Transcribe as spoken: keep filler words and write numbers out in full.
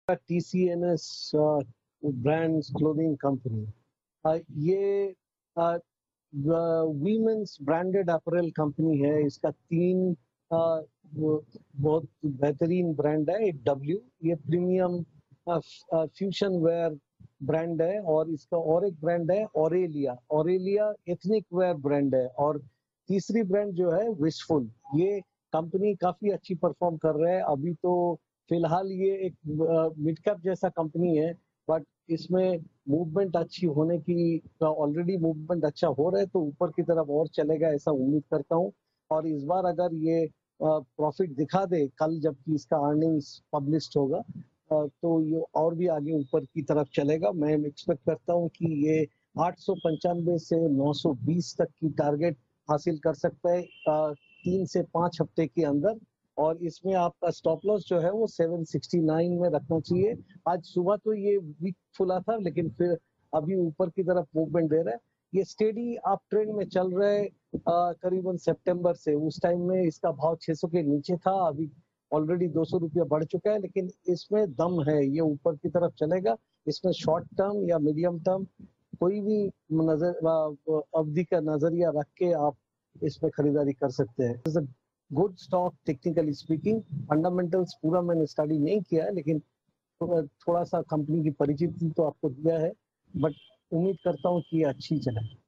T C N S brands clothing company, ये women's branded apparel company है। इसका तीन uh, बहुत बेहतरीन ब्रांड है। एक डब्ल्यू, ये प्रीमियम फ्यूशन वेयर ब्रांड है, और इसका और एक ब्रांड है Aurelia. Aurelia ethnic wear brand है। और तीसरी ब्रांड जो है विशफुल। ये कंपनी काफी अच्छी परफॉर्म कर रहा है। अभी तो फिलहाल ये एक मिड कैप जैसा कंपनी है, बट इसमें मूवमेंट अच्छी होने की, ऑलरेडी मूवमेंट अच्छा हो रहा है, तो ऊपर की तरफ और चलेगा ऐसा उम्मीद करता हूँ। और इस बार अगर ये प्रॉफिट दिखा दे कल, जबकि इसका अर्निंग्स पब्लिश्ड होगा, तो ये और भी आगे ऊपर की तरफ चलेगा। मैं एक्सपेक्ट करता हूँ कि ये आठ सौ पंचानवे से नौ सौ बीस तक की टारगेट हासिल कर सकता है तीन से पांच हफ्ते के अंदर। और इसमें आपका स्टॉप लॉस जो है वो सात सौ उनहत्तर में रखना चाहिए। आज सुबह तो ये वीक खुला था, लेकिन फिर अभी ऊपर की तरफ मूवमेंट दे रहा है। ये स्टेडी अप ट्रेंड में चल रहा है करीबन सितंबर से। उस टाइम में इसका भाव छह सौ के नीचे था, अभी ऑलरेडी दो सौ रुपया बढ़ चुका है, लेकिन इसमें दम है, ये ऊपर की तरफ चलेगा। इसमें शॉर्ट टर्म या मीडियम टर्म कोई भी नजर अवधि का नजरिया रख के आप इसमें खरीदारी कर सकते हैं। Good stock technically speaking. Fundamentals पूरा मैंने स्टडी नहीं किया है, लेकिन थोड़ा सा कंपनी की परिचिति तो आपको दिया है, बट उम्मीद करता हूँ कि ये अच्छी चले।